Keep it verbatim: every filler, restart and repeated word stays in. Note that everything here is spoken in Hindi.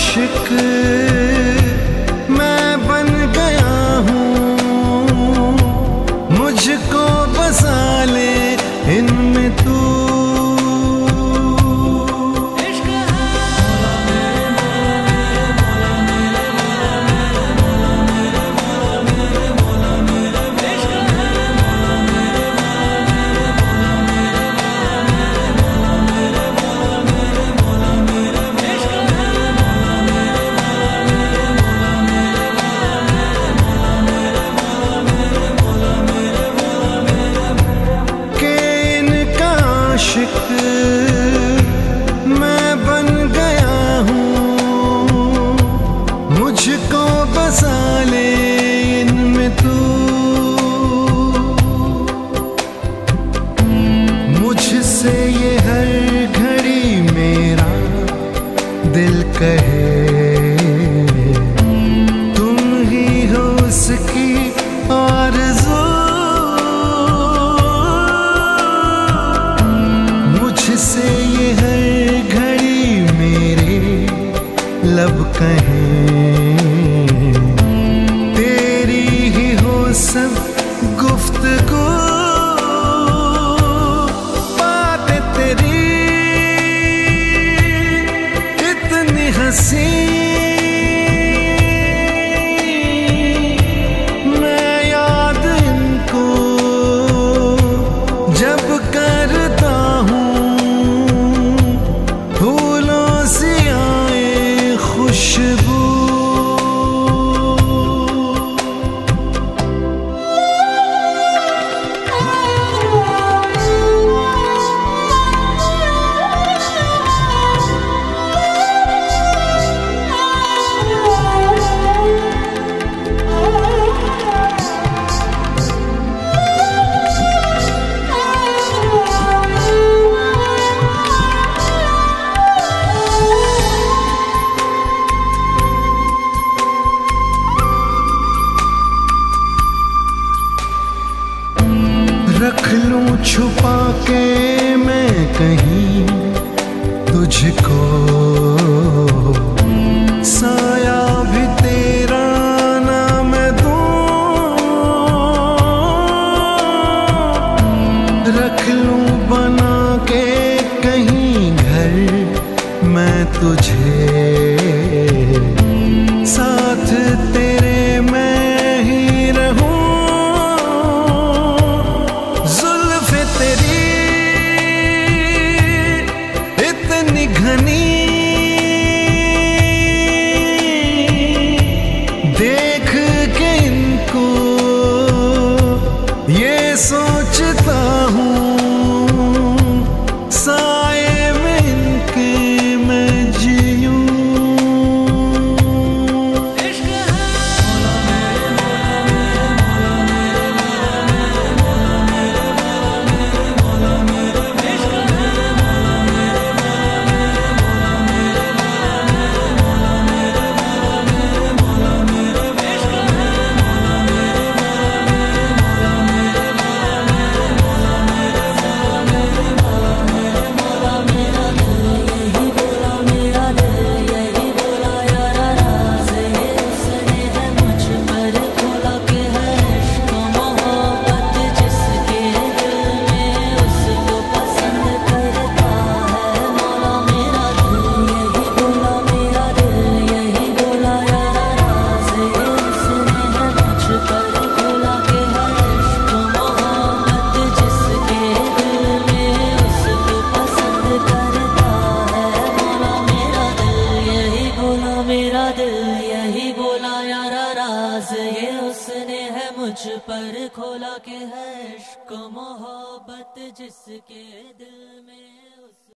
आशिक मैं बन गया हूँ, मुझको बसा ले इनमें तू। मैं बन गया हूँ, मुझको बसा ले इनमें तू। मुझसे ये हर घड़ी मेरा दिल कहे, तुम ही हो उसकी आरज़ू। से ये हर घड़ी मेरे लब कहें, तेरी ही हो सब गुफ्तगू। बातें तेरी इतनी हंसी, मैं याद इनको जब करता हूँ, खुशबू। रख लूं छुपा के मैं कहीं तुझको, साया भी तेरा ना मैं दूं। रख लूं बना के कहीं घर मैं तुझे, साथ तेरे मैं ही रहूं। घनी देख के इनको ये सोचता हूँ, साए में इनके मैं जीऊं। मुझ पर खोला के है इश्क मोहब्बत जिसके दिल में।